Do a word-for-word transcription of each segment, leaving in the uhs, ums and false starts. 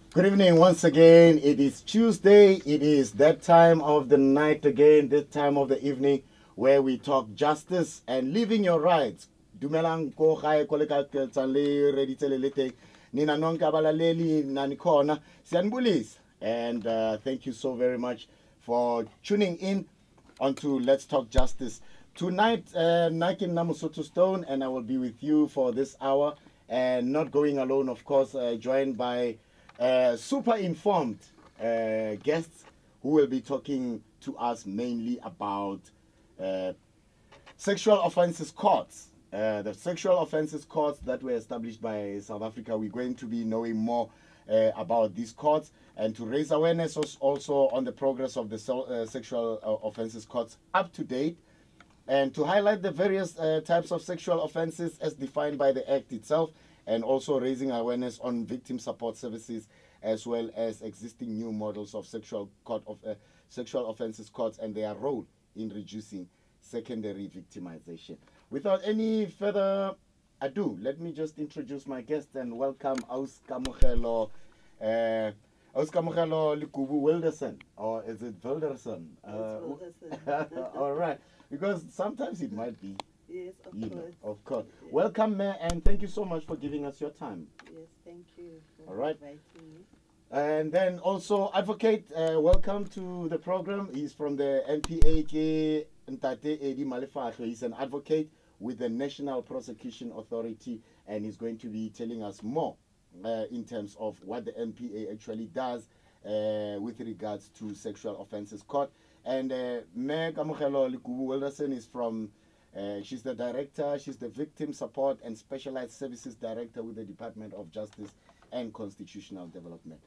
Good evening once again. It is Tuesday. It is that time of the night again, this time of the evening where we talk justice and living your rights. Dumelang ko gae ko le ka tsan le reditse le lete nina nonke abalaleli nani khona siyanibulisa, and uh, thank you so very much for tuning in onto Let's Talk Justice. Tonight, uh, Nakin Namusoto Stone, and I will be with you for this hour, and not going alone, of course, uh, joined by uh, super informed uh, guests who will be talking to us mainly about uh, sexual offences courts. Uh, the sexual offences courts that were established by South Africa. We're going to be knowing more uh, about these courts and to raise awareness also on the progress of the so, uh, sexual uh, offences courts up to date, and to highlight the various uh, types of sexual offences as defined by the Act itself, and also raising awareness on victim support services as well as existing new models of sexual court of uh, sexual offences courts and their role in reducing secondary victimization. Without any further ado, let me just introduce my guest and welcome Aus Kamogelo, uh, Aus Kamogelo Likubu Wilderson, or is it Wilderson? Uh, all right, because sometimes it might be. Yes, of You course. know, of course. Yes. Welcome, Mayor, and thank you so much for giving us your time. Yes, thank you for All right. inviting me. And then also, Advocate, uh, welcome to the program. He's from the N P A K Ntate Edi Malefahlo. He's an advocate with the National Prosecution Authority, and he's going to be telling us more uh, in terms of what the N P A actually does uh, with regards to sexual offences court. And uh, Meg Amogelo Likubu Wilderson is from, uh, she's the director, she's the Victim Support and Specialized Services Director with the Department of Justice and Constitutional Development.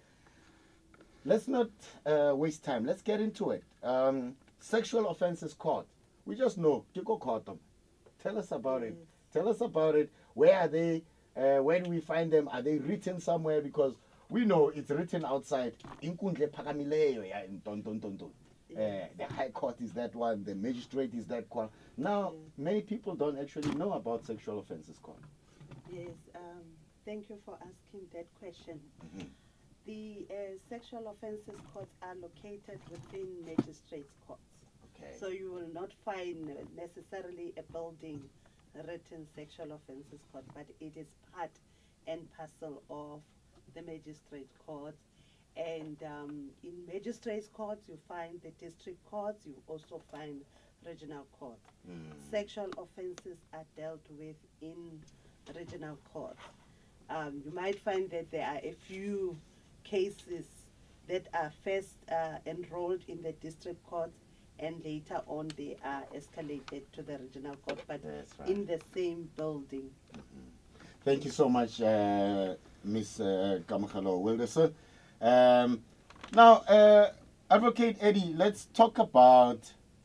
Let's not uh, waste time. Let's get into it. Um, sexual offences court. We just know. Kiko court them. Tell us about it. Yes. Tell us about it. Where are they? Uh, where do we find them? Are they written somewhere? Because we know it's written outside. Inkundle Phakamileyo ya in Ton Ton Ton Ton. Uh, the High Court is that one. The magistrate is that one. Now, Yes. many people don't actually know about sexual offences court. Yes, um, thank you for asking that question. Mhm. The uh, sexual offences courts are located within magistrates' courts. Okay. So you will not find uh, necessarily a building written sexual offences court, but it is part and parcel of the magistrate court. And um, in magistrates courts, you find the district courts, you also find regional courts. Mm. Sexual offences are dealt with in regional courts. Um, you might find that there are a few cases that are first uh, enrolled in the district courts and later on they are escalated to the regional court, but That's right. in the same building. Thank you so much, uh, Miss Uh, Kamogelo Wilderson. Um, now, uh, Advocate Eddie, let's talk about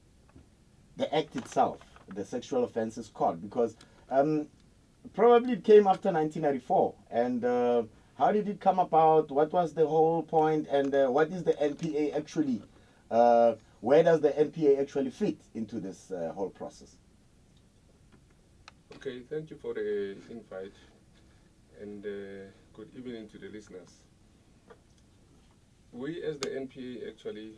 the Act itself, the Sexual Offences Court, because um, probably it came after nineteen ninety-four. And uh, how did it come about? What was the whole point? And uh, what is the N P A actually? Uh, where does the N P A actually fit into this uh, whole process? Okay, thank you for the invite, and uh, good evening to the listeners. We as the N P A actually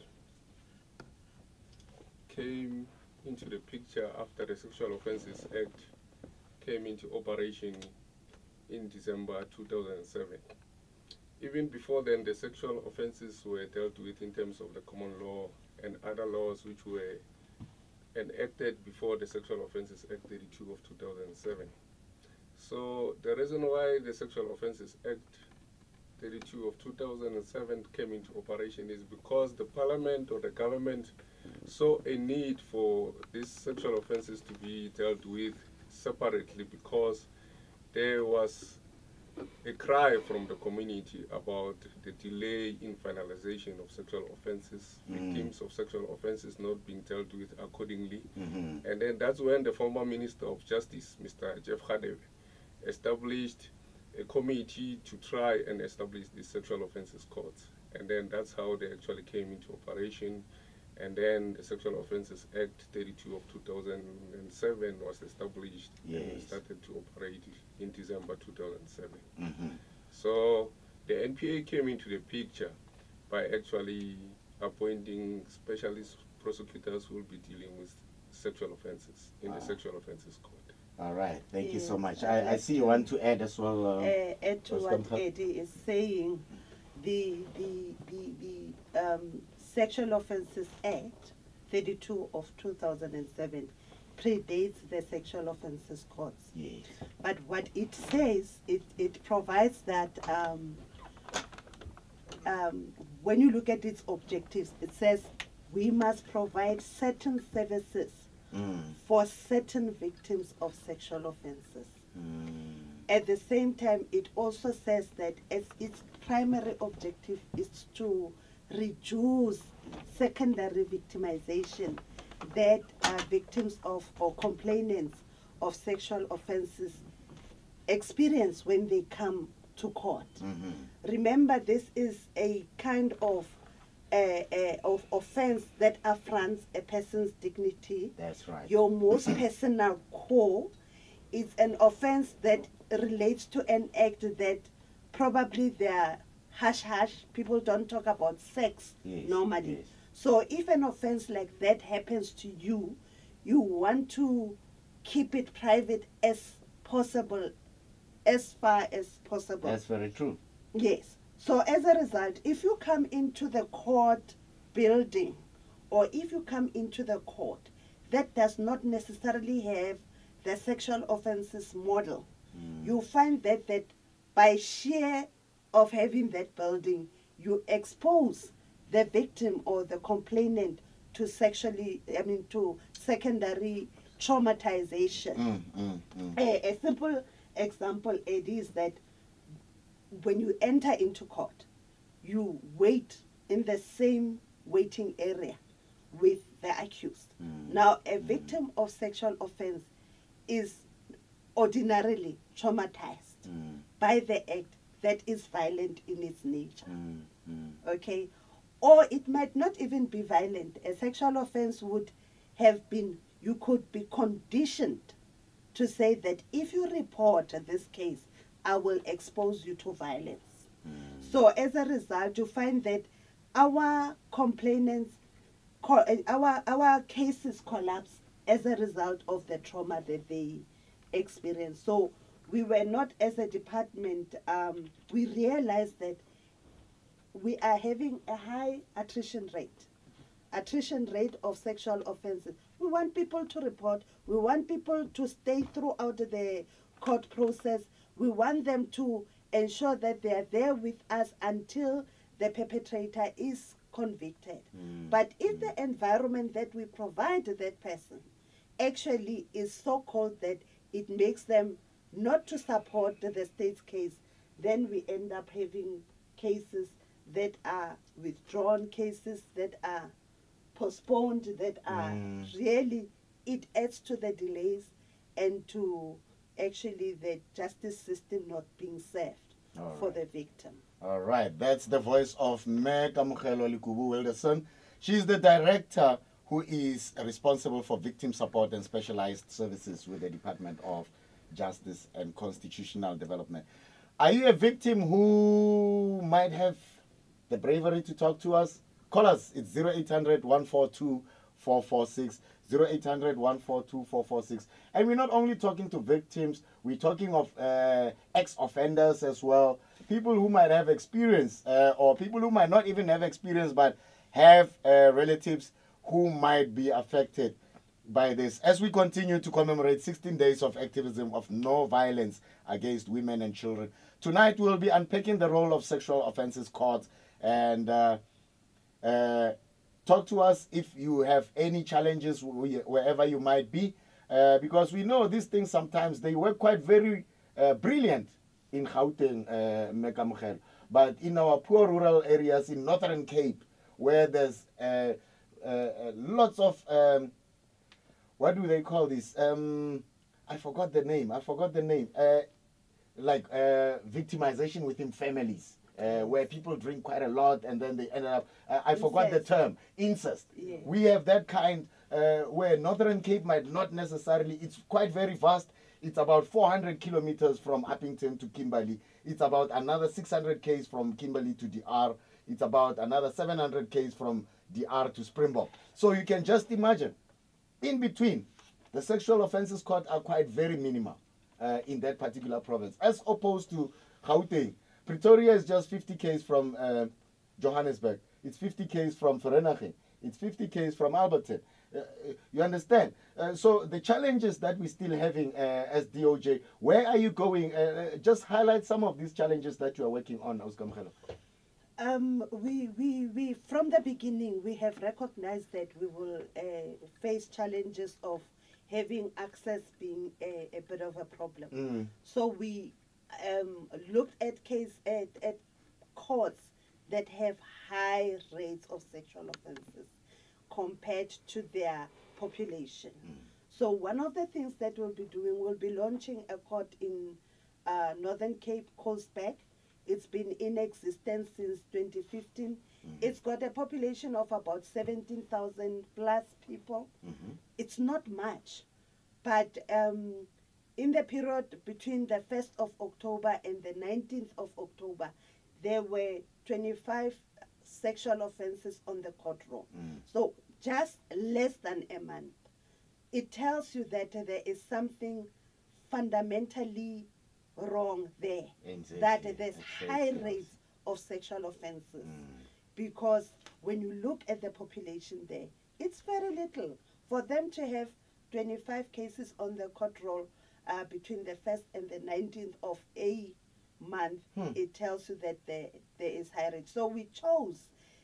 came into the picture after the Sexual Offences Act came into operation in December two thousand seven. Even before then, the sexual offences were dealt with in terms of the common law and other laws which were enacted before the Sexual Offences Act thirty-two of two thousand seven. So the reason why the Sexual Offences Act thirty-two of two thousand seven came into operation is because the parliament or the government saw a need for these sexual offences to be dealt with separately, because there was a cry from the community about the delay in finalization of sexual offences, Mm. victims of sexual offences not being dealt with accordingly. Mm-hmm. And then that's when the former Minister of Justice, Mister Jeff Radebe, established a committee to try and establish the sexual offences courts. And then that's how they actually came into operation. And then the Sexual Offences Act thirty-two of two thousand seven was established and Yes. started to operate in December two thousand seven. Mm-hmm. So the N P A came into the picture by actually appointing specialist prosecutors who will be dealing with sexual offences in Ah. the Sexual Offences Court. All right, thank you so Yes, much. I'd I, I like see you to- want to add as well. Uh, Uh, add to what Pastor Mkha- Eddie is saying, the the the, the um, Sexual Offences Act thirty-two of two thousand seven predates the Sexual Offences Courts. yes. But what it says, it, it provides that um, um, when you look at its objectives, it says we must provide certain services Mm, for certain victims of sexual offences. mm, At the same time, it also says that as its primary objective is to reduce secondary victimization that uh, victims of or complainants of sexual offenses experience when they come to court. mhm. Remember, this is a kind of uh, uh, of offense that affronts a person's dignity, That's right. your most personal core. It's an offense that relates to an act that probably they're hush hush. People don't talk about sex Yes, normally. yes. So if an offense like that happens to you, you want to keep it private as possible, as far as possible. That's very true. Yes. So as a result, if you come into the court building or if you come into the court that does not necessarily have the sexual offences model, Mm. you find that, that by sheer of having that building, you expose the victim or the complainant to sexually, I mean, to secondary traumatization. Mm, mm, mm. A, a simple example, Eddie, is that when you enter into court, you wait in the same waiting area with the accused. Mm. Now, a victim of sexual offense is ordinarily traumatized Mm, by the act that is violent in its nature. mm, mm. Okay? Or it might not even be violent. A sexual offense would have been, you could be conditioned to say that if you report this case, I will expose you to violence. So as a result, you find that our complainants, co- uh, our, our cases collapse as a result of the trauma that they experience. So we were not, as a department, um, we realized that we are having a high attrition rate. Attrition rate of sexual offenses. We want people to report. We want people to stay throughout the court process. We want them to ensure that they are there with us until the perpetrator is convicted. Mm. But if the environment that we provide to that person actually is so cold that it makes them not to support the state's case, then we end up having cases that are withdrawn, cases that are postponed, that are Mm. really, it adds to the delays and to actually the justice system not being served All for right. the victim. All right, that's the voice of Mme Kamohelo Likubu Wilderson. She's the director who is responsible for victim support and specialized services with the Department of Justice and Constitutional Development. Are you a victim who might have the bravery to talk to us? Call us. It's zero eight hundred, one four two, four four six, zero eight hundred, one four two, four four six. And we're not only talking to victims, we're talking of uh, ex-offenders as well, people who might have experience uh, or people who might not even have experience but have uh, relatives who might be affected by this. As we continue to commemorate sixteen days of activism of no violence against women and children, tonight we'll be unpacking the role of sexual offences courts and uh, uh, talk to us if you have any challenges wh- wherever you might be, uh, because we know these things sometimes they work quite very uh, brilliant in Gauteng, uh, Mekamogel, but in our poor rural areas in Northern Cape, where there's uh, uh, uh, lots of um, what do they call this? Um, I forgot the name. I forgot the name. Uh, like uh, victimization within families. Uh, where people drink quite a lot and then they end up, uh, I forgot the Incest. term, incest. Yeah. We have that kind uh, where Northern Cape might not necessarily, it's quite very vast. It's about four hundred kilometers from Uppington to Kimberley. It's about another six hundred k's from Kimberley to D R. It's about another seven hundred k's from D R to Springbok. So you can just imagine, in between, the sexual offences court are quite very minimal uh, in that particular province, as opposed to Gauteng. Pretoria is just fifty k's from uh, Johannesburg. It's fifty k's from Vereeniging. It's fifty k's from Alberton. Uh, you understand? Uh, so the challenges that we're still having uh, as D O J, where are you going? Uh, just highlight some of these challenges that you are working on, Oscar Mkhelo. Um, we, we, we, from the beginning, we have recognized that we will uh, face challenges of having access being a, a bit of a problem. Mm. So we um, looked at case at, at courts that have high rates of sexual offences compared to their population. Mm. So one of the things that we'll be doing, we'll be launching a court in uh, Northern Cape, Colesberg. It's been in existence since twenty fifteen. Mm-hmm. It's got a population of about seventeen thousand plus people. Mm-hmm. It's not much, but um, in the period between the first of October and the nineteenth of October, there were twenty-five sexual offences on the court roll. Mm. So just less than a month. It tells you that uh, there is something fundamentally wrong there. Exactly. That uh, there's exactly. high rates of sexual offences. Mm. Because when you look at the population there, it's very little. For them to have twenty-five cases on the court roll uh, between the first and the nineteenth of a month, hmm. it tells you that there, there is high rate. So we chose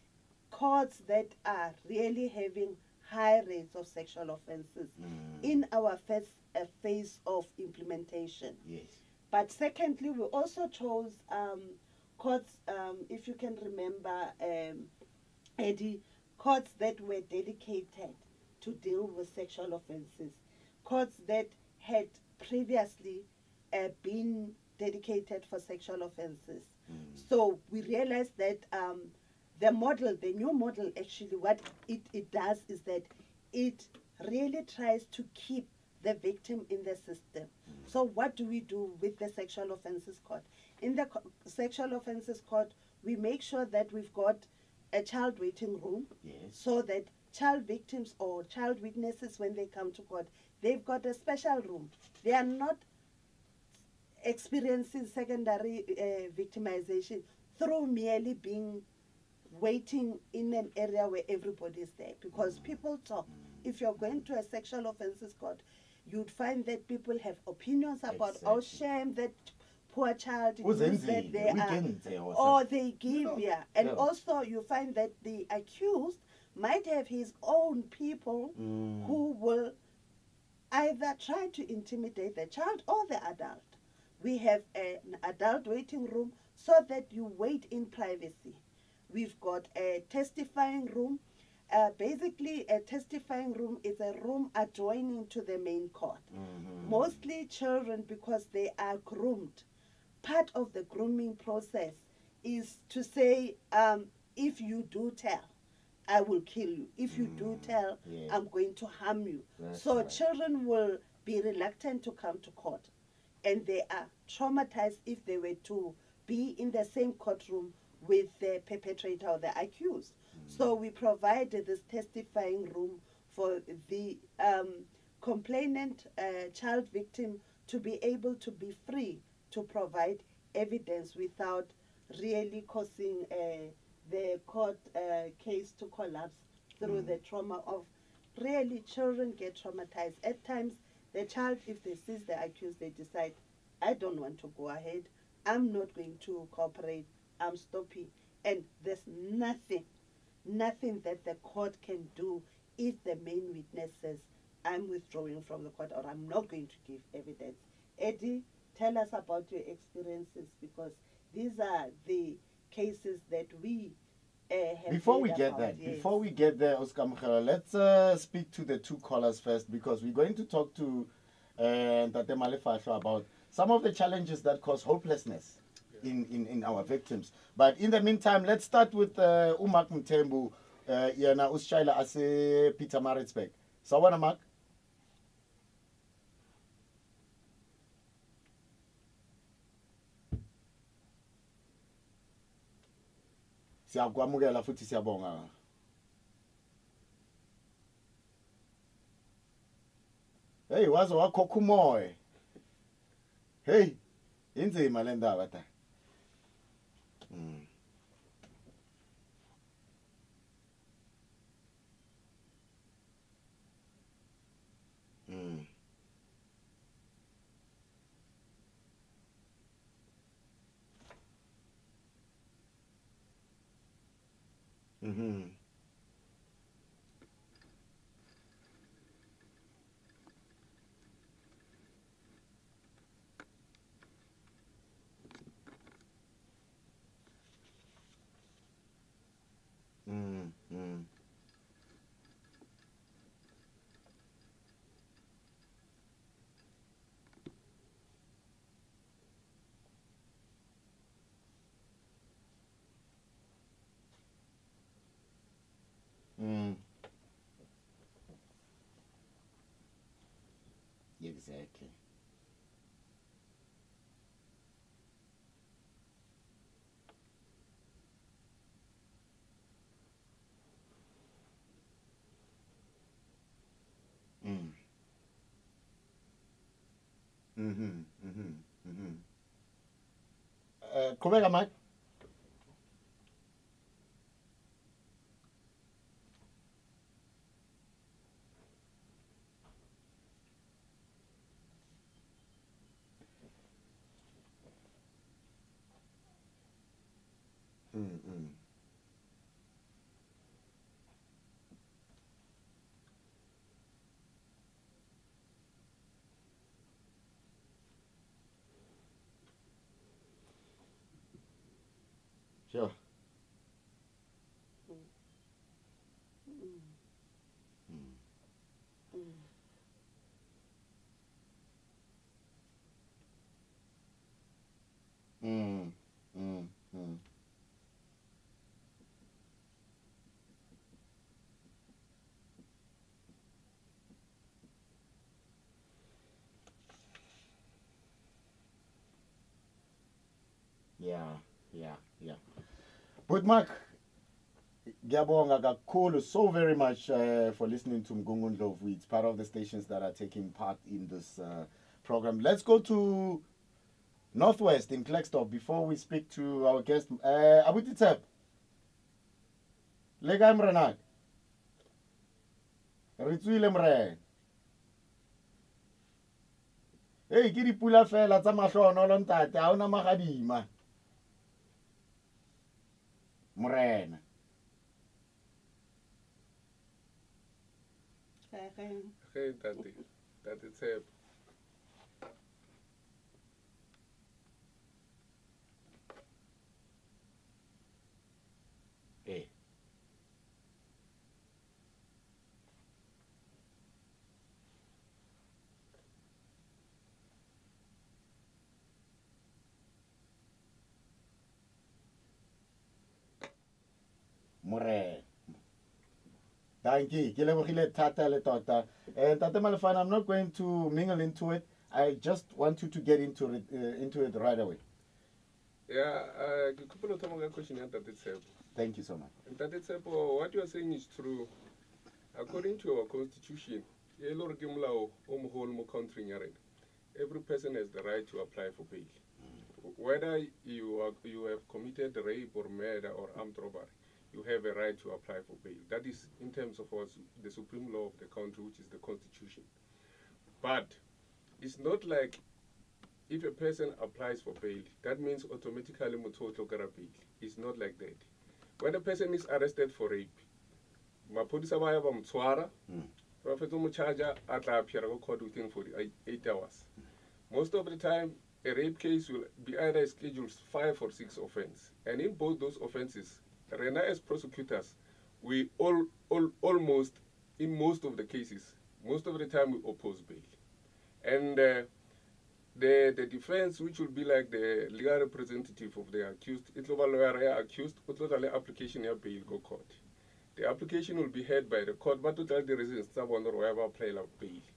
courts that are really having high rates of sexual offences mm. in our first uh, phase of implementation. Yes. But secondly, we also chose um, courts, um, if you can remember, um, Eddie, courts that were dedicated to deal with sexual offences, courts that had previously uh, been dedicated for sexual offences. Mm. So we realized that um, the model, the new model, actually what it, it does is that it really tries to keep the victim in the system. Mm. So what do we do with the sexual offences court? In the co sexual offences court, we make sure that we've got a child waiting room, yes. so that child victims or child witnesses, when they come to court, they've got a special room. They are not experiencing secondary uh, victimization through merely being waiting in an area where everybody is there, because people talk. If you're going to a sexual offences court, you'd find that people have opinions about, exactly. oh, shame that poor child that they are, or they give, no. yeah. And no. also you find that the accused might have his own people mm. who will either try to intimidate the child or the adult. We have a, an adult waiting room so that you wait in privacy. We've got a testifying room. Uh, basically, a testifying room is a room adjoining to the main court. Mm-hmm. Mostly children, because they are groomed. Part of the grooming process is to say, um, if you do tell, I will kill you. If you mm, do tell, yeah. I'm going to harm you. That's so right. Children will be reluctant to come to court. And they are traumatized if they were to be in the same courtroom with the perpetrator or the accused. Mm. So we provided this testifying room for the um, complainant uh, child victim to be able to be free to provide evidence without really causing uh, the court uh, case to collapse through mm. the trauma of really children get traumatized. At times, the child, if they see the accused, they decide, I don't want to go ahead. I'm not going to cooperate. I'm stopping. And there's nothing, nothing that the court can do if the main witness says, I'm withdrawing from the court or I'm not going to give evidence. Eddie, tell us about your experiences, because these are the cases that we uh, have. Before we get there, yes. before we get there, Oscar Mkhelo, let's uh, speak to the two callers first, because we're going to talk to uh, Tate Malefahlo about some of the challenges that cause hopelessness yeah. in, in, in our victims. But in the meantime, let's start with uh, Umak Mthembu, Yana Uschaila Ase Pietermaritzburg. Sawona Mark. Siyakwamukela futhi siyabonga. Hey, waze wakhokha umoya. Hey, inzima le ndaba ta. Mm. Mm. Mhm. Mm. Mm. Mm. Exactly. Mm. Mhm. Mhm. Mhm. Eh, qhubeka Mike. Mm. Mm. Sure. Mm. Mm. Mm. Mm. Mm. Mm. Mm. Yeah, yeah, yeah. But Mark, ngiyabonga kakhulu so very much uh, for listening to Mgungu Ndlovu. It's part of the stations that are taking part in this uh, program. Let's go to Northwest in Klerksdorp before we speak to our guest. Uh, Abuti Tsep. Le kae morenaka? Re tswile morena. Hey, ke dipula fela tsa mahlohonolo ntate, ha ona magadima. Morena. Okay. Hey, Tati. Tati Tsep. Hey. Morena. Thank you. Ke lebogile thata le tota. And Tate Malefane, I'm not going to mingle into it. I just want you to get into it, uh, into it right away. Yeah, uh, ke kupelo thoma ka question ya Tati Tsep. Thank you so much. And Tati Tsep, what you are saying is true. According to our constitution, e le gore ke molao o mogolo mo country ya rena, every person has the right to apply for bail. Whether you are, you have committed rape or murder or armed robbery, you have a right to apply for bail. That is in terms of our, the supreme law of the country, which is the constitution. But it's not like if a person applies for bail, that means automatically motho get a bail. It's not like that. When a person is arrested for rape, maphodisa ba ya ba mtshwara, ba fetsa mo charger a tla appear go court within forty-eight hours. Most of the time, a rape case will be either scheduled five or six offense. And in both those offenses, Rena as prosecutors, we all, all almost, in most of the cases, most of the time we oppose bail. And uh, the, the defense, which will be like the legal representative of the accused, it will be accused, it will be application of bail go court. The application will be heard by the court, but to tell the reasons, someone or whoever apply bail.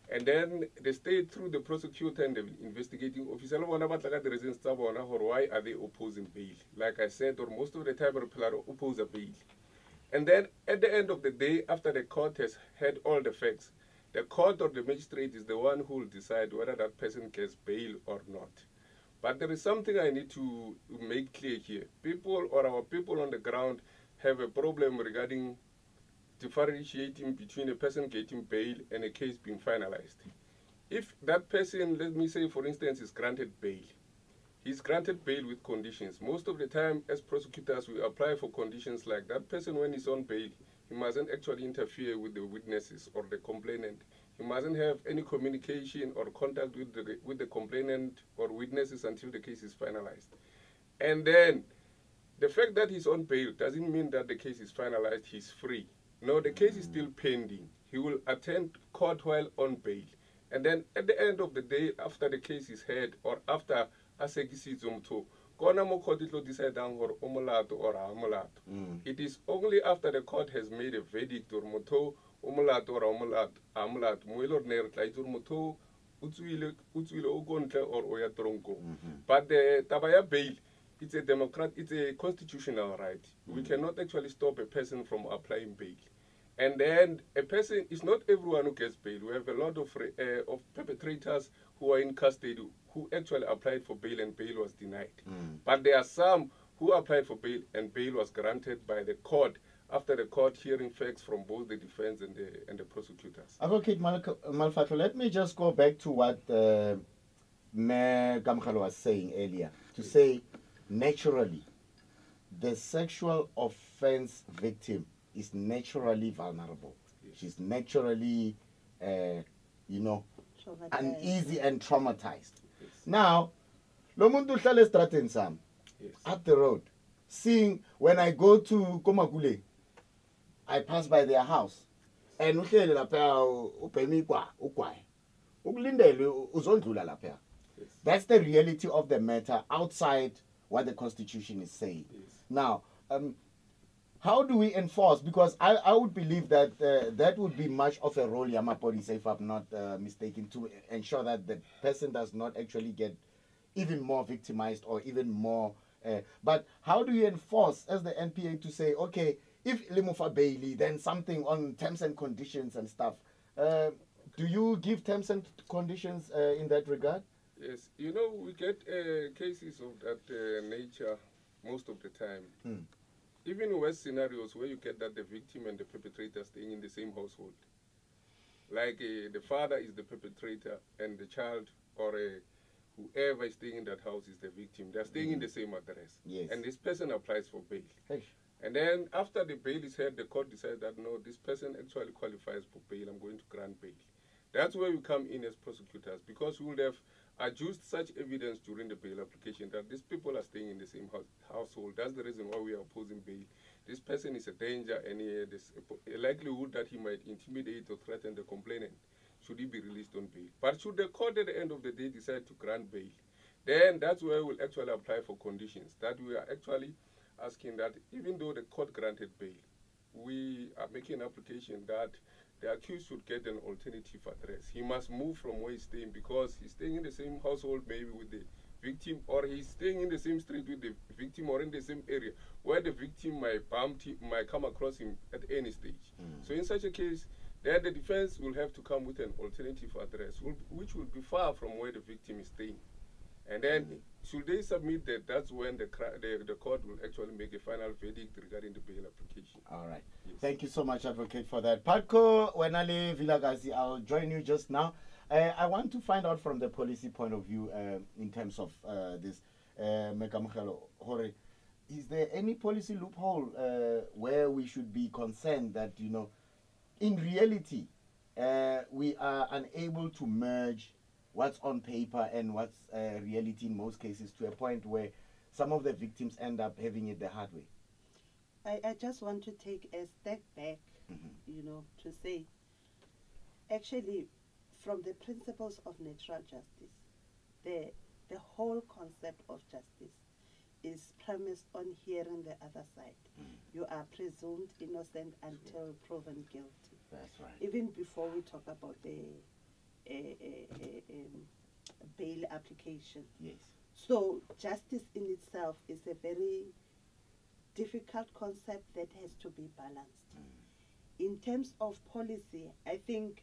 And then the state, through the prosecutor and the investigating officer, the reasons why are they opposing bail? Like I said, or most of the time, people oppose a bail. And then at the end of the day, after the court has had all the facts, the court or the magistrate is the one who will decide whether that person gets bail or not. But there is something I need to make clear here. People or our people on the ground have a problem regarding differentiating between a person getting bail and a case being finalized. If that person, let me say for instance, is granted bail, he's granted bail with conditions. Most of the time as prosecutors we apply for conditions like that person when he's on bail, he mustn't actually interfere with the witnesses or the complainant. He mustn't have any communication or contact with the, with the complainant or witnesses until the case is finalized. And then the fact that he's on bail doesn't mean that the case is finalized, he's free. No, the case is still pending. He will attend court while on bail. And then at the end of the day, after the case is heard or after asekisitsumto, kona mo court itlo decide or omolato or amolato. It is only after the court has made a verdict or moto omolato or omolato amolato moilo ner tlaitur moto utsuile utsuile ogontle or oya tronko. But the tabaya bail, it's a democrat, it's a constitutional right. We cannot actually stop a person from applying bail. And then a person, it's not everyone who gets bail. We have a lot of uh, of perpetrators who are in custody who actually applied for bail and bail was denied. Mm. But there are some who applied for bail and bail was granted by the court after the court hearing facts from both the defense and the and the prosecutors. Advocate Mal Malfatho, let me just go back to what uh, Mayor Kamkhalo was saying earlier. To yes. say, naturally, the sexual offense victim is naturally vulnerable. Yes. She's naturally, uh, you know, uneasy and traumatized. Yes. Now, lo muntu uhlala estrateni sami, up the road, seeing when I go to Komagule, I pass by their house, and uhlele lapha ubhemi kwa ugwaye. Ukulindele uzondlula lapha. That's the reality of the matter outside what the Constitution is saying. Yes. Now, um, how do we enforce? Because I, I would believe that uh, that would be much of a role, Yamapoli, if I'm not uh, mistaken, to ensure that the person does not actually get even more victimized or even more. Uh, but how do you enforce as the N P A to say, okay, if Limufa Bailey, then something on terms and conditions and stuff. Uh, do you give terms and conditions uh, in that regard? Yes, you know, we get uh, cases of that uh, nature most of the time. Hmm. Even in worse scenarios where you get that the victim and the perpetrator are staying in the same household. Like uh, the father is the perpetrator and the child or uh, whoever is staying in that house is the victim. They're staying mm. in the same address. Yes. And this person applies for bail. Hey. And then after the bail is heard, the court decides that no, this person actually qualifies for bail. I'm going to grant bail. That's where we come in as prosecutors, because we would have adduced such evidence during the bail application that these people are staying in the same house, household. That's the reason why we are opposing bail. This person is a danger, and uh, there's a likelihood that he might intimidate or threaten the complainant should he be released on bail. But should the court at the end of the day decide to grant bail, then that's where we'll actually apply for conditions. That we are actually asking that even though the court granted bail, we are making an application that the accused should get an alternative address. He must move from where he's staying, because he's staying in the same household maybe with the victim, or he's staying in the same street with the victim, or in the same area where the victim might bump him, might come across him at any stage. Mm. So in such a case, then the defense will have to come with an alternative address, which will be far from where the victim is staying. And then, mm. should they submit that, that's when the, the the court will actually make a final verdict regarding the bail application. All right. Yes. Thank you so much, Advocate, for that. Patco Wenale Vilakazi, I'll join you just now. Uh, I want to find out from the policy point of view uh, in terms of uh, this. Uh, is there any policy loophole uh, where we should be concerned that, you know, in reality, uh, we are unable to merge what's on paper and what's uh, reality in most cases, to a point where some of the victims end up having it the hard way? I, I just want to take a step back, mm-hmm. you know, to say, actually, from the principles of natural justice, the, the whole concept of justice is premised on hearing the other side. Mm. You are presumed innocent until proven guilty. That's right. Even before we talk about the a, a, a, a bail application. Yes. So justice in itself is a very difficult concept that has to be balanced. Mm. In terms of policy, I think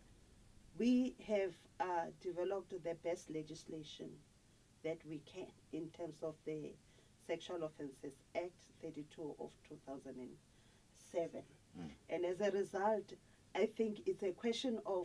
we have uh, developed the best legislation that we can in terms of the Sexual Offences Act thirty-two of two thousand seven. Mm. And as a result, I think it's a question of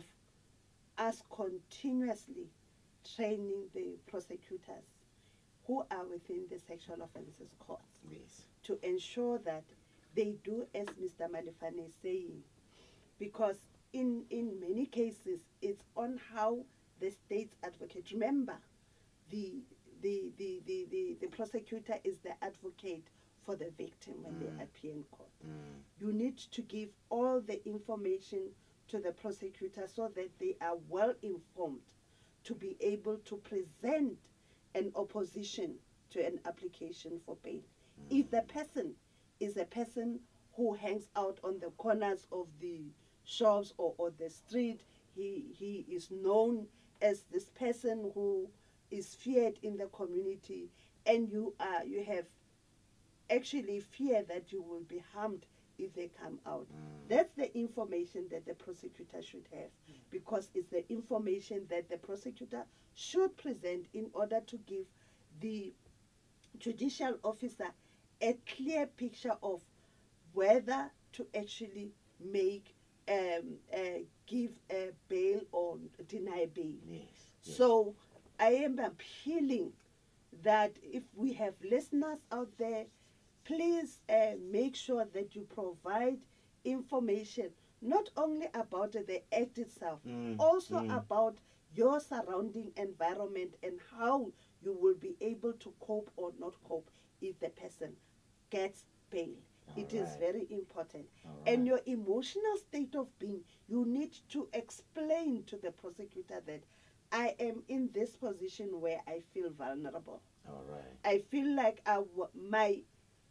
us continuously training the prosecutors who are within the sexual offences courts, yes, to ensure that they do as Mister Malefane is saying, because in, in many cases it's on how the state's advocate, remember, the, the, the, the, the, the prosecutor is the advocate for the victim when mm. they appear in court. Mm. You need to give all the information to the prosecutor so that they are well informed to be able to present an opposition to an application for bail. Mm. If the person is a person who hangs out on the corners of the shops or, or the street, he, he is known as this person who is feared in the community, and you are you have actually fear that you will be harmed if they come out. Mm. That's the information that the prosecutor should have, because it's the information that the prosecutor should present in order to give the judicial officer a clear picture of whether to actually make um, uh, give a bail or deny bail. Yes, yes. So I am appealing that if we have listeners out there, please uh, make sure that you provide information not only about uh, the act itself, mm, also mm. about your surrounding environment and how you will be able to cope or not cope if the person gets bail. All it right. is very important. Right. And your emotional state of being, you need to explain to the prosecutor that I am in this position where I feel vulnerable. All right. I feel like I w my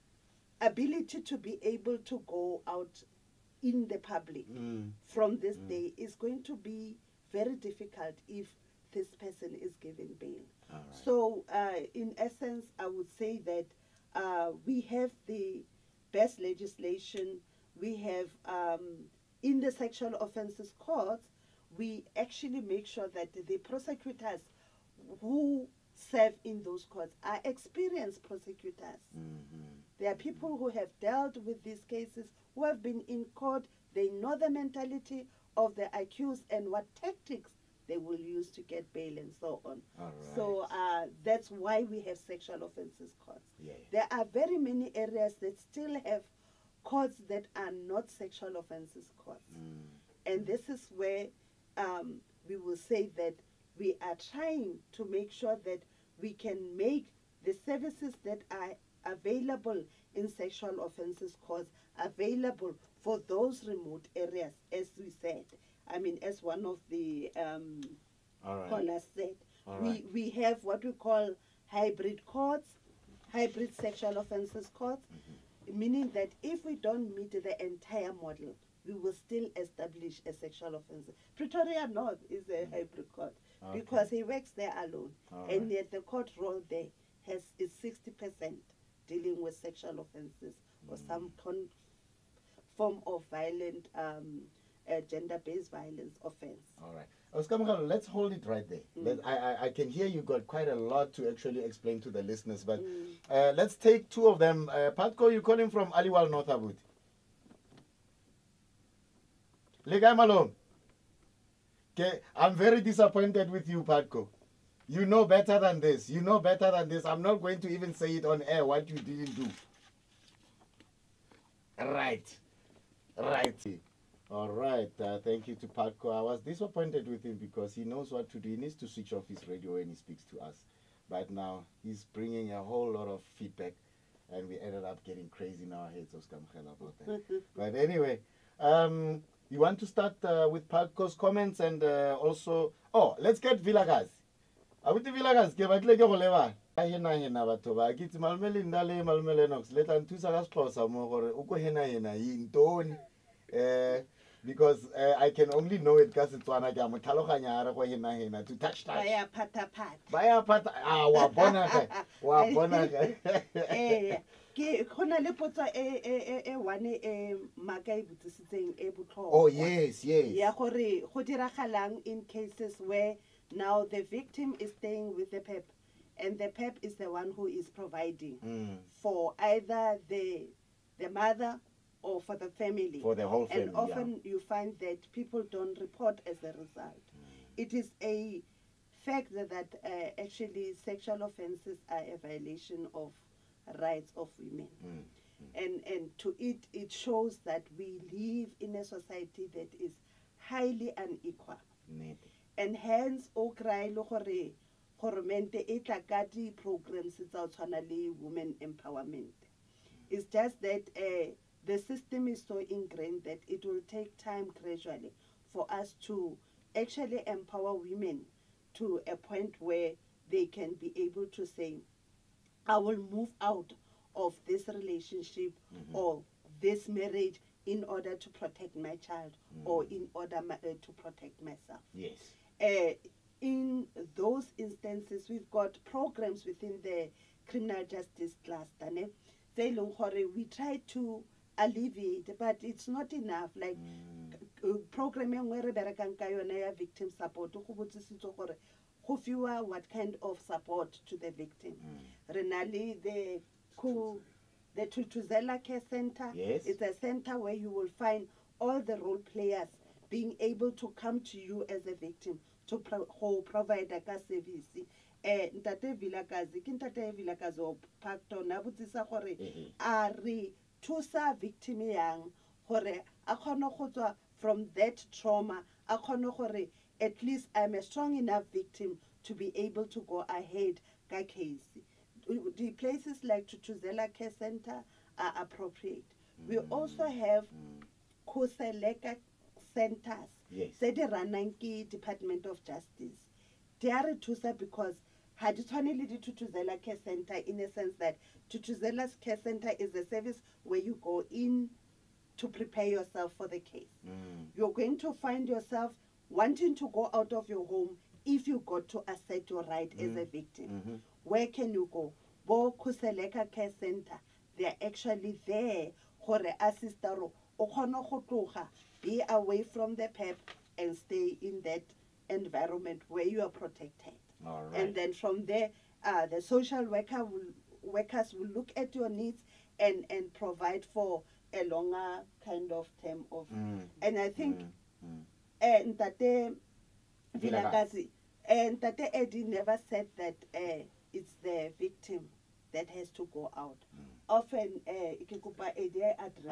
ability to be able to go out in the public mm. from this mm. day is going to be very difficult if this person is given bail. All right. So uh, in essence, I would say that uh, we have the best legislation. We have um, in the sexual offences courts, we actually make sure that the prosecutors who serve in those courts are experienced prosecutors. Mm-hmm. There are people who have dealt with these cases, who have been in court. They know the mentality of the accused and what tactics they will use to get bail and so on. All right. So uh, that's why we have sexual offences courts. Yeah. There are very many areas that still have courts that are not sexual offences courts. Mm. And this is where um, we will say that we are trying to make sure that we can make the services that are available in sexual offences courts available for those remote areas, as we said. I mean, as one of the um, right. callers said, All we, right. we have what we call hybrid courts, hybrid sexual offences courts, mm-hmm. meaning that if we don't meet the entire model, we will still establish a sexual offence. Pretoria North is a mm-hmm. hybrid court okay. because he works there alone, All and right. yet the court role there has is sixty percent dealing with sexual offences mm. or some con form of violent, um, uh, gender-based violence offence. All right. Oscar Mokgalo, let's hold it right there. Mm. Let, I, I, I can hear you got quite a lot to actually explain to the listeners, but mm. uh, let's take two of them. Uh, Patco, you're calling from Aliwal, North Abud. Legay Malone. Okay, I'm very disappointed with you, Patco. You know better than this. You know better than this. I'm not going to even say it on air what you didn't do. Right. Right. All right. Uh, thank you to Patco. I was disappointed with him because he knows what to do. He needs to switch off his radio when he speaks to us. But now he's bringing a whole lot of feedback, and we ended up getting crazy in our heads, Oscar Mokgalo, about that. But anyway, um, you want to start uh, with Patco's comments and uh, also... Oh, let's get Vilakazi. Abuti Vilakazi, ke batle ke go leba. Hena hena batho ba ke tsi malmele ndale malmele nox. Letla nthusa ka Xhosa mo gore o ko hena hena yintoni. Eh because uh, I can only know it because it's one I am to touch touch. Baya pata pat. Baya pata ah wa bona ge wa bona ge. Eh ke khona le potso e e e one e maka e botsisitseng e botlhokwa. Oh yes, yes. Ya gore go diragalang in cases where now the victim is staying with the P E P and the P E P is the one who is providing Mm. for either the the mother or for the family. For the whole family. And often you find that people don't report as a result. It is a fact that, that uh, actually sexual offenses are a violation of rights of women. Mm. And, and to it, it shows that we live in a society that is highly unequal. Net. And hence, o cry lo gore goromente e tla ka di programs tsa o tshwana le women empowerment. It's just that uh, the system is so ingrained that it will take time gradually for us to actually empower women to a point where they can be able to say, I will move out of this relationship Mm-hmm. or this marriage in order to protect my child or in order ma- uh, to protect myself. Yes. Uh, in those instances, we've got programs within the criminal justice cluster. Ne? Tse e leng gore we try to alleviate, but it's not enough. Like Mm. program e nngwe re berekang ka yone ya victim support, go botsisitswe gore go fiwa what kind of support to the victim. Re na le the co- the Tutuzela Care Center. Yes. It's a center where you will find all the role players being able to come to you as a victim to pro- go provide a ka service. Eh ntate Vilakazi ke ntate Vilakazi o pacto na botsisa gore Mhm. a re thusa victim yang gore a kgone go tswa from that trauma, a kgone gore at least I'm a strong enough victim to be able to go ahead ka case. The places like Tutuzela Care Center are appropriate. We also have Khuseleka centers. Yes. Tse di ranang ke Department of Justice. They are thusa because ha di tshwane le di Tutuzela Care Center in a sense that Tutuzela's Care Center is a service where you go in to prepare yourself for the case. Mm. You're going to find yourself wanting to go out of your home if you got to assert your right as a victim. Mhm. Where can you go? Bo Khuseleka Care Center, they're actually there gore assist ro o kgone go tloga, be away from the P E P and stay in that environment where you are protected. All right. And then from there, uh, the social worker will, workers will look at your needs and, and provide for a longer kind of term of. Mm. And I think Mm. Mm. eh, Ntate Vilakazi. Vilakazi, and Ntate Eddie never said that uh, it's the victim that has to go out. Often, eh, ke kopa Eddie address.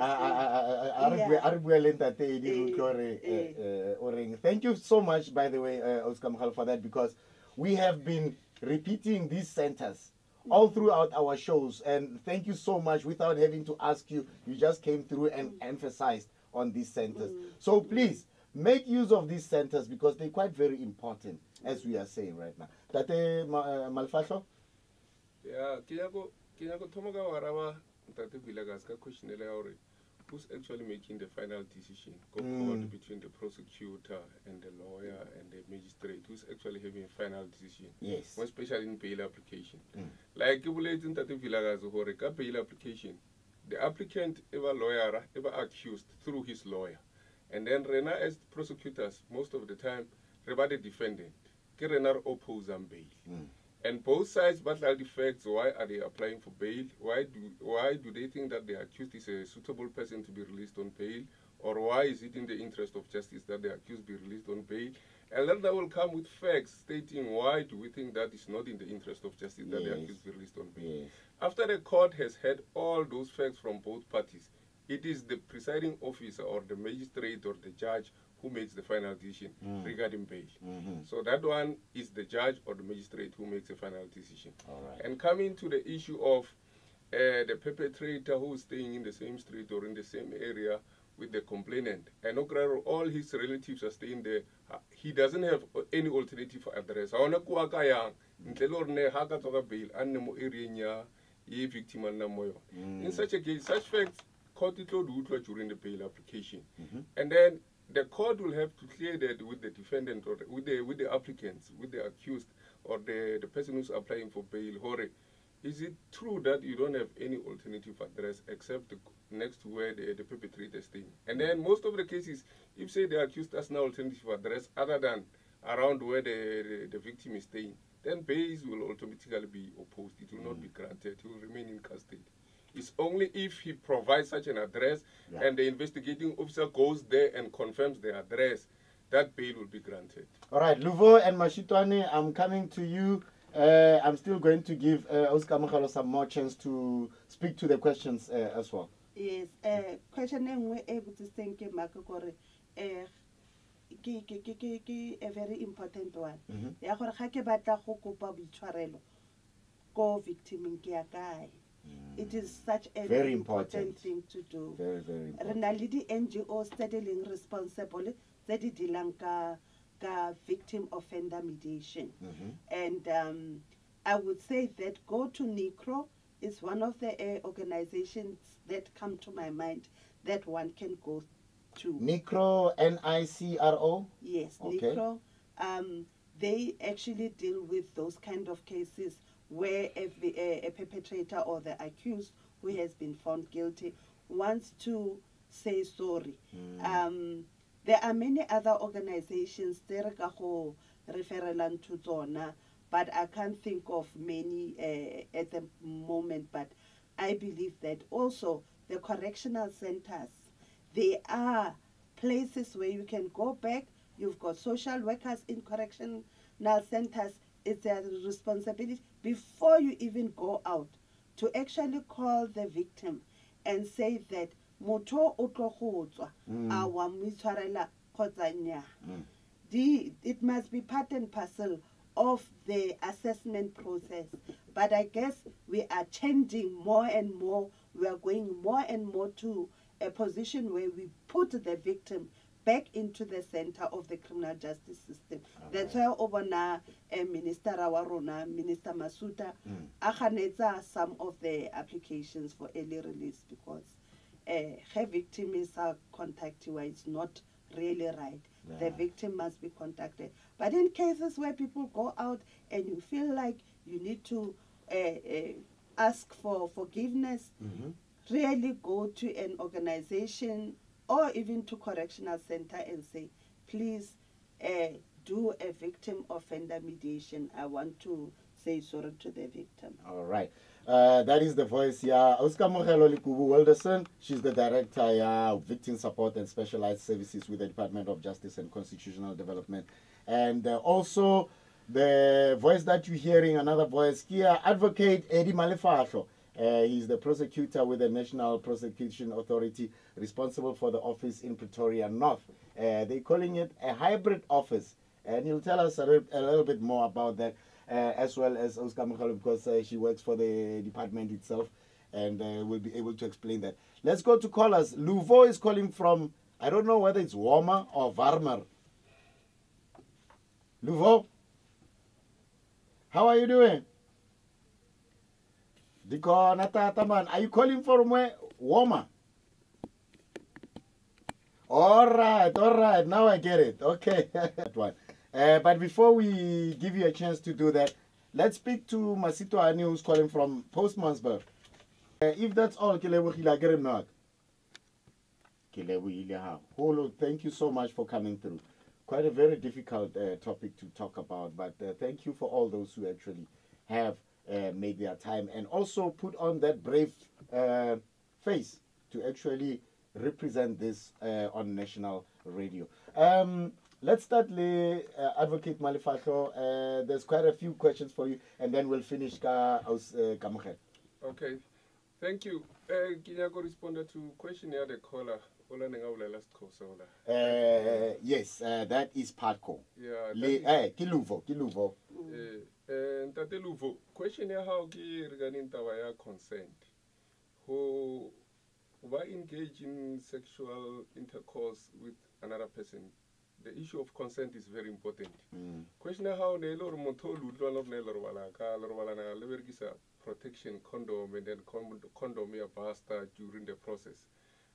address. Thank you so much, by the way, uh, Oscar Mahal, for that, because we have been repeating these centers all throughout our shows, and thank you so much. Without having to ask you, you just came through and emphasized on these centers. So please make use of these centers because they're quite very important, as we are saying right now. Tate Ma- uh, Malfasho? Yeah, ke ya go ke ya go thoma ka wa raba ntate Vilakazi ka question ele ya gore who's actually making the final decision go Mm. forward between the prosecutor and the lawyer and the magistrate who's actually having final decision, Yes. more especially in bail application. Mm. Like ke boletse ntate Vilakazi gore ka bail application the applicant ever lawyer ever accused through his lawyer, and then rena as prosecutors most of the time re ba the defendant ke rena re opposang bail. Mm. And both sides battle the facts. Why are they applying for bail? Why do why do they think that the accused is a suitable person to be released on bail? Or why is it in the interest of justice that the accused be released on bail? And then they will come with facts stating why do we think that is not in the interest of justice that the Yes. accused be released on bail. Yes. After the court has had all those facts from both parties, it is the presiding officer or the magistrate or the judge who makes the final decision Mm. regarding bail. Mhm. So that one is the judge or the magistrate who makes a final decision. All right. And coming to the issue of uh, the perpetrator who is staying in the same street or in the same area with the complainant, and Okraro, all his relatives are staying there. Uh, He doesn't have any alternative address. Ha ona kwa ka yang ntle le hore ne ha ka tswa ka bail a nne mo area nya ye victim a nna mo yona. In such a case, such facts court it will do during the bail application. Mhm. And then the court will have to clear that with the defendant or the, with the with the applicants, with the accused or the, the person who's applying for bail. Hore, is it true that you don't have any alternative address except the, next to where the, the perpetrator is staying? And then most of the cases, if say the accused has no alternative address other than around where the, the, the victim is staying, then bail will automatically be opposed. It will mm. not be granted. He will remain in custody. It's only if he provides such an address yeah. and the investigating officer goes there and confirms the address, that bail will be granted. All right, Luvo and Mashitwane, I'm coming to you. Uh, I'm still going to give uh, Oscar Mogalo some more chance to speak to the questions uh, as well. Yes, uh, question nngwe e botsitseng ke makakore eh ke ke ke ke a very important one. Ya gore ga ke batla go kopa boitshwarelo ko victim ke ya kae. It is such a very important, important thing to do. Very, very important. Re na le di N G Os tse di leng responsible tse di dealang ka ka victim offender mediation. Mm-hmm. And um, I would say that Go to NICRO is one of the uh, organizations that come to my mind that one can go to. NICRO, N I C R O? Yes, okay. NICRO. Um, they actually deal with those kind of cases where a, a, a perpetrator or the accused who has been found guilty wants to say sorry. Mm. Um, there are many other organizations that are referring to Zona, but I can't think of many uh, at the moment. But I believe that also the correctional centers, they are places where you can go back. You've got social workers in correctional centers. It's their responsibility before you even go out to actually call the victim and say that moto o tlo go tswa a wa moitshwarela kgotsa nnyaa. It must be part and parcel of the assessment process. But I guess we are changing more and more. We are going more and more to a position where we put the victim back into the center of the criminal justice system. Okay. That's why over now, uh, Minister Rawarona, Minister Masuta, mm. aganetsa some of the applications for early release because uh, her victim is uh, contacted where it's not really right. Yeah. The victim must be contacted. But in cases where people go out and you feel like you need to uh, uh, ask for forgiveness, mm-hmm. really go to an organization or even to correctional center and say, please uh, do a victim offender mediation. I want to say sorry to the victim. All right. Uh, that is the voice, yeah. Oscar Mogalo Likubu Welderson. She's the director, yeah, Victim Support and Specialized Services with the Department of Justice and Constitutional Development. And uh, also the voice that you're hearing, another voice here, Advocate Eddie Malefahlo. Uh, he's the prosecutor with the National Prosecution Authority responsible for the office in Pretoria North. Uh, they're calling it a hybrid office. And he'll tell us a, little, a little bit more about that, uh, as well as Oscar Mogalo, because uh, she works for the department itself, and uh, will be able to explain that. Let's go to callers. Luvo is calling from, I don't know whether it's Woma or Varmer. Luvo, how are you doing? Diko Natataman, are you calling from where? Woma. All right, all right. Now I get it. Okay. That one. Uh, but before we give you a chance to do that, let's speak to Masito Ani, who's calling from Postmansburg. Uh, if that's all, Holo, thank you so much for coming through. Quite a very difficult uh, topic to talk about, but uh, thank you for all those who actually have uh, made their time and also put on that brave uh, face to actually represent this uh, on national radio. Um, let's start with uh, Advocate Malefahlo. Uh, there's quite a few questions for you, and then we'll finish ka Kamoge. Uh, okay, thank you. Uh, can I go respond to question here the caller? Uh, yes, uh, that is Patco. Yeah. Le, eh, Kiluvo, Kiluvo. Eh, Ntate Luvo, question here how ki regarding tawaya consent. Who who engage in sexual intercourse with another person? The issue of consent is very important. Mm. Question how ne lor moto ludwa of ne lor wala ka lor wala na levergisa protection condom and then condom ya basta during the process.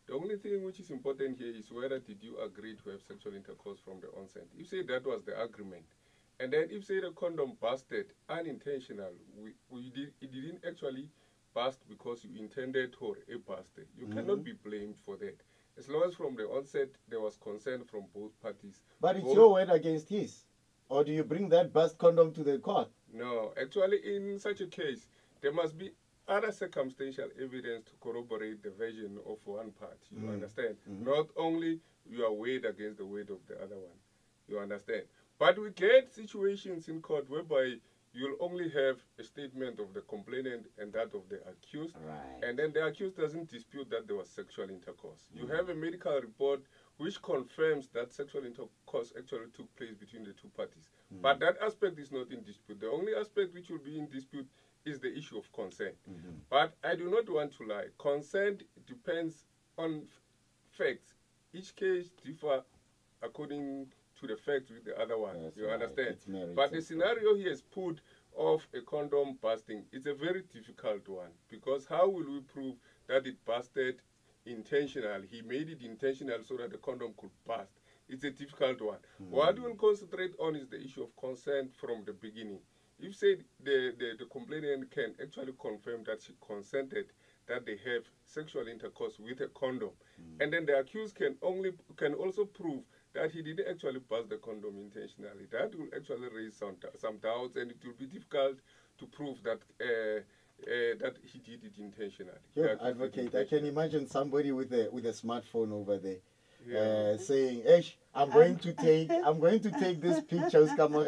The only thing which is important here is whether did you agree to have sexual intercourse from the onset. If say that was the agreement, and then if say the condom busted unintentional, we, we did, it didn't actually bust because you intended for a busted, you mm-hmm. cannot be blamed for that. As long as from the onset there was consent from both parties. But it's both your word against his. Or do you bring that bust condom to the court? No, actually in such a case, there must be other circumstantial evidence to corroborate the version of one part. You mm. understand? Mm-hmm. Not only your weight against the weight of the other one. You understand? But we get situations in court whereby you'll only have a statement of the complainant and that of the accused. Right. And then the accused doesn't dispute that there was sexual intercourse. Mm. You have a medical report which confirms that sexual intercourse actually took place between the two parties. Mm. But that aspect is not in dispute. The only aspect which will be in dispute is the issue of consent. Mm-hmm. But I do not want to lie. Consent depends on facts. Each case differs according to the facts with the other one. Yes, you right. understand? But the scenario he has put of a condom busting, it's a very difficult one, because how will we prove that it busted intentional? He made it intentional so that the condom could bust. It's a difficult one. Mm. What we'll concentrate on is the issue of consent from the beginning. If say the, the, the complainant can actually confirm that she consented that they have sexual intercourse with a condom, mm. and then the accused can only can also prove that he didn't actually bust the condom intentionally, that will actually raise some some doubts, and it will be difficult to prove that uh, uh, that he did it intentionally. Yeah, advocate, I can imagine somebody with a with a smartphone over there. Yeah. Uh, saying, "Ish, I'm going to take, I'm going to take this picture."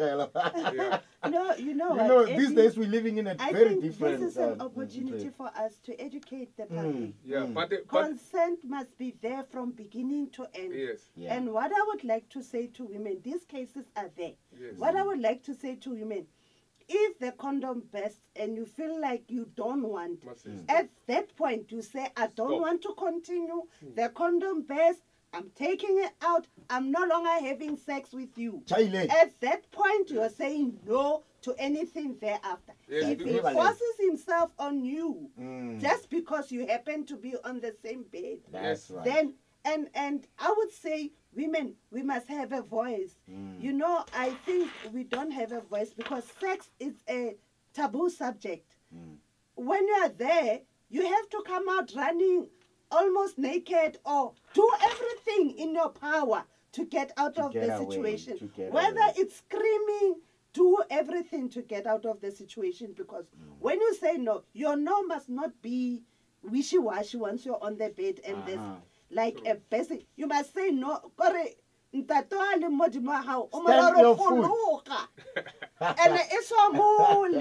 Yeah. No, you know, you know, what, these days we're living in a I very think different. This is an um, opportunity for us to educate the public. Mm. Yeah, mm. but, the, but consent must be there from beginning to end. Yes. Yeah. And what I would like to say to women, these cases are there. Yes. What I would like to say to women, if the condom bursts and you feel like you don't want, mm. at that point you say, I don't Stop. want to continue. Mm. The condom bursts. I'm taking it out. I'm no longer having sex with you. Chile. At that point, you are saying no to anything thereafter. Yes, if he forces himself on you mm. just because you happen to be on the same bed, that's right. then and and I would say, women, we must have a voice. Mm. You know, I think we don't have a voice because sex is a taboo subject. Mm. When you are there, you have to come out running almost naked or do everything in your power to get out to of get the away, situation. Whether away. It's screaming, do everything to get out of the situation, because mm. when you say no, your no must not be wishy-washy once you're on the bed and uh-huh. there's like True. a basic, you must say no. Stand your foot. And it's a mole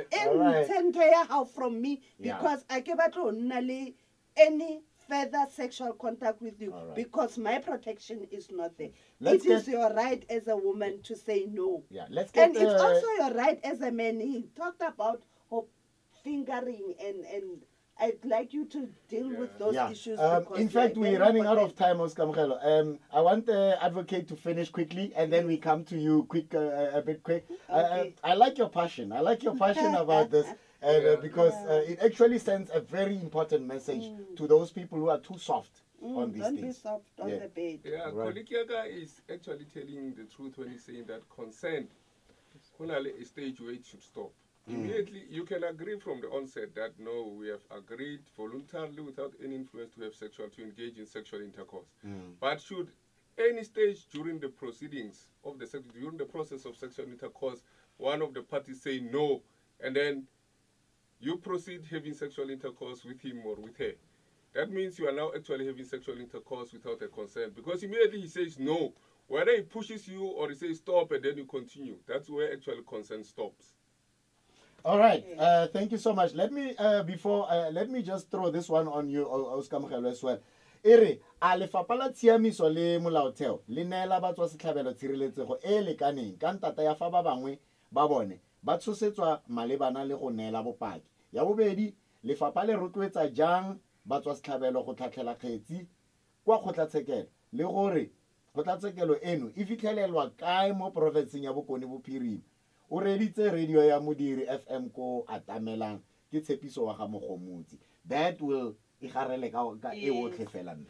in from me, because yeah. I give it any further sexual contact with you, right. because my protection is not there. Let's it is your right as a woman to say no. Yeah, let's get and it's also your right as a man. He talked about fingering, and and I'd like you to deal yeah. with those yeah. issues. Um, in fact, we're running out of time, Oscar Mkhelo. Um, I want the advocate to finish quickly, and then we come to you quick, uh, a bit quick. Okay. Uh, I like your passion. I like your passion about this. And, uh, because uh, it actually sends a very important message mm. to those people who are too soft mm, on these don't things. Don't be soft on yeah. the bed. Yeah, right. Kolikiaga is actually telling the truth when he's saying that consent, only a stage where it should stop. Mm. Immediately, you can agree from the onset that no, we have agreed voluntarily without any influence to have sexual, to engage in sexual intercourse. Mm. But should any stage during the proceedings of the during the process of sexual intercourse, one of the parties say no, and then you proceed having sexual intercourse with him or with her, that means you are now actually having sexual intercourse without a consent, because immediately he says no. Whether he pushes you or he says stop and then you continue, that's where actually consent stops. All right. Uh, thank you so much. Let me uh, before uh, let me just throw this one on you, Oscar Mkhelo, as well. Ere a lefapha la tshiamiso le molaotheo le neela batswa setlhabelo tshireletsego e lekaneng ka ntata ya fa ba bangwe ba bone ba tshosetswa malebana le go neela bopaki. Ya bobedi, lefapha le rotloetsa jang batswa setlhabelo go tlhatlhela kgetsi kwa kgotlatshekelo le gore kgotlatshekelo eno e fitlhelelwa kae mo porofenseng ya Bokone Bophirima. O reditse radio ya Modiri F M ko Atamelang ke Tshepiso wa ga Mogomotsi. That will igarele ka e otlhe fela nne.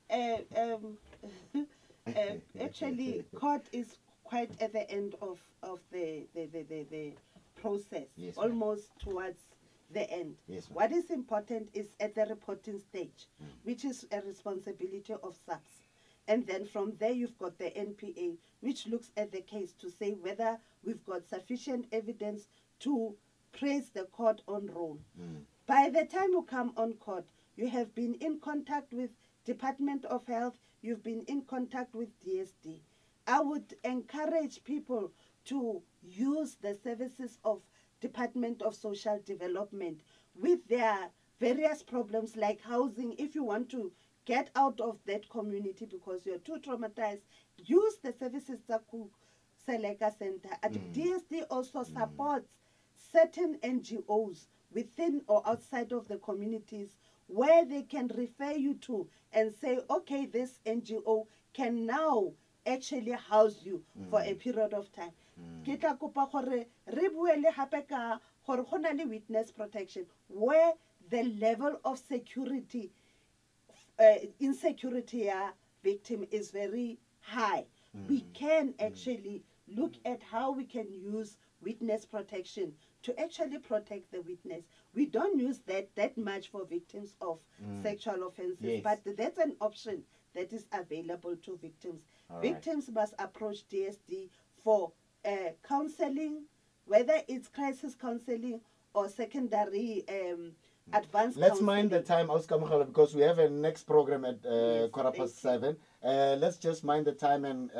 uh, um, uh, actually, court is quite at the end of, of the, the, the, the, the process, Yes, ma'am. almost towards the end. Yes, ma'am. What is important is at the reporting stage, Mm. which is a responsibility of SAPS. And then from there, you've got the N P A, which looks at the case to say whether we've got sufficient evidence to praise the court on roll. Mm. By the time you come on court, you have been in contact with Department of Health, you've been in contact with D S D. I would encourage people to use the services of Department of Social Development with their various problems like housing. If you want to get out of that community because you're too traumatized, use the services that Seleka Center. And Mm. D S D also supports certain N G Os within or outside of the communities where they can refer you to and say, okay, this N G O can now actually house you mm. for a period of time. Ke tla kopa gore re bue le hape ka gore go na le witness protection where the level of security, uh, insecurity ya victim is very high. Mm. We can actually mm. look at how we can use witness protection to actually protect the witness. We don't use that that much for victims of mm. sexual offenses, yes. but that's an option that is available to victims. All victims right. must approach D S D for uh, counseling, whether it's crisis counseling or secondary um, advanced Let's counseling. mind the time, Oscar Mukhala, because we have a next program at uh, yes, quarter past seven. Uh, let's just mind the time and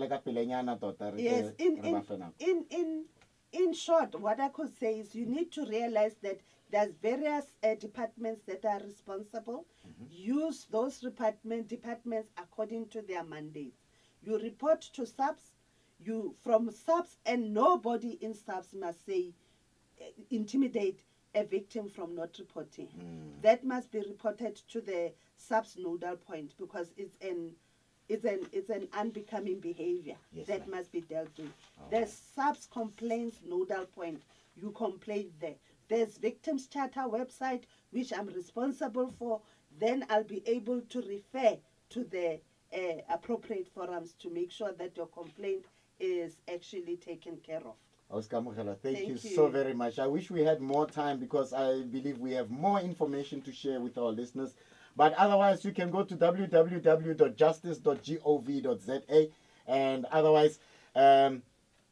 yes, in, in, in, in, in short, what I could say is you need to realize that there's various uh, departments that are responsible. Mm-hmm. Use those department, departments according to their mandates. You report to SAPS, you from SAPS, and nobody in SAPS must say, uh, intimidate a victim from not reporting. Mm. That must be reported to the SAPS nodal point because it's an it's an it's an unbecoming behavior yes, that must be dealt with. Oh. There's SAPS complaints nodal point. You complain there. There's Victims Charter website, which I'm responsible for. Then I'll be able to refer to the uh, appropriate forums to make sure that your complaint is actually taken care of. Oscar Mukhala, thank, thank you, you so very much. I wish we had more time because I believe we have more information to share with our listeners. But otherwise, you can go to w w w dot justice dot gov dot z a. And otherwise, um,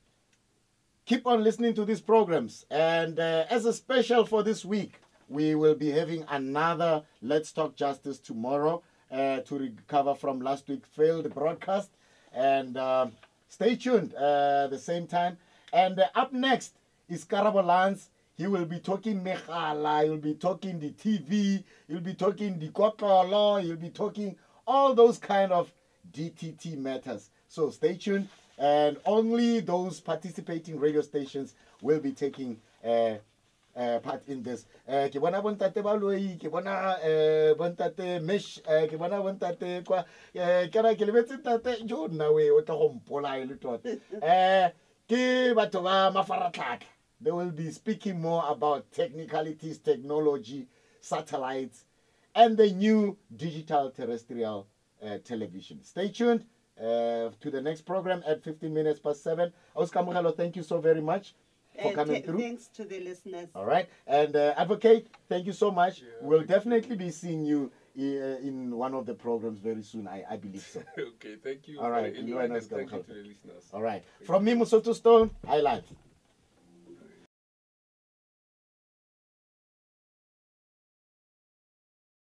keep on listening to these programs. And uh, as a special for this week, we will be having another Let's Talk Justice tomorrow uh, to recover from last week's failed broadcast. And uh, stay tuned uh, at the same time. And uh, up next is Karabo Lance. He will be talking Mekhala, he'll be talking the T V, he'll be talking the Kotlolo, he'll be talking all those kind of D T T matters. So stay tuned, and only those participating radio stations will be taking uh, uh, part in this. Ke bona bontate ba loi, ke bona bontate mesh, ke bona bontate kwa ke ra ke lebetse tate jo nna we o tla go mpola ile tota. Eh ke batho ba mafaratlhatlha. They will be speaking more about technicalities, technology, satellites, and the new digital terrestrial uh, television. Stay tuned uh, to the next program at fifteen minutes past seven. Oscar Mukhala, thank you so very much for uh, coming through. Thanks to the listeners. All right. And uh, Advocate, thank you so much. Yeah. We'll definitely be seeing you uh, in one of the programs very soon. I, I believe so. Okay, thank you. All right. Thank you to the listeners. All right. From me, Musoto Stone, I live.